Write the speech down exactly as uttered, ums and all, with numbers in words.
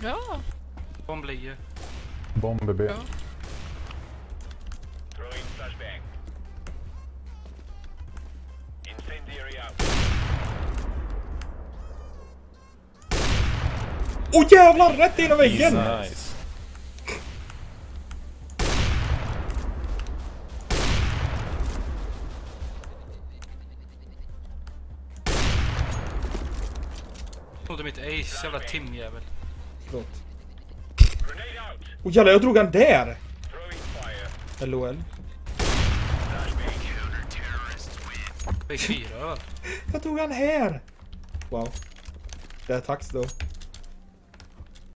Bra. Bomb ligger. Bomb B. Ja. Throwing flashbang. Incendiary out. Åh oh, jävlar, rätt in i väggen! Nice. Snodde mitt ace, jävla timjävel. Förlåt. Grenade out. Åh oh, jävlar, jag drog han där! Throwing fire. L O L. Base fyra va? Jag tog han här! Wow. Det är tax då.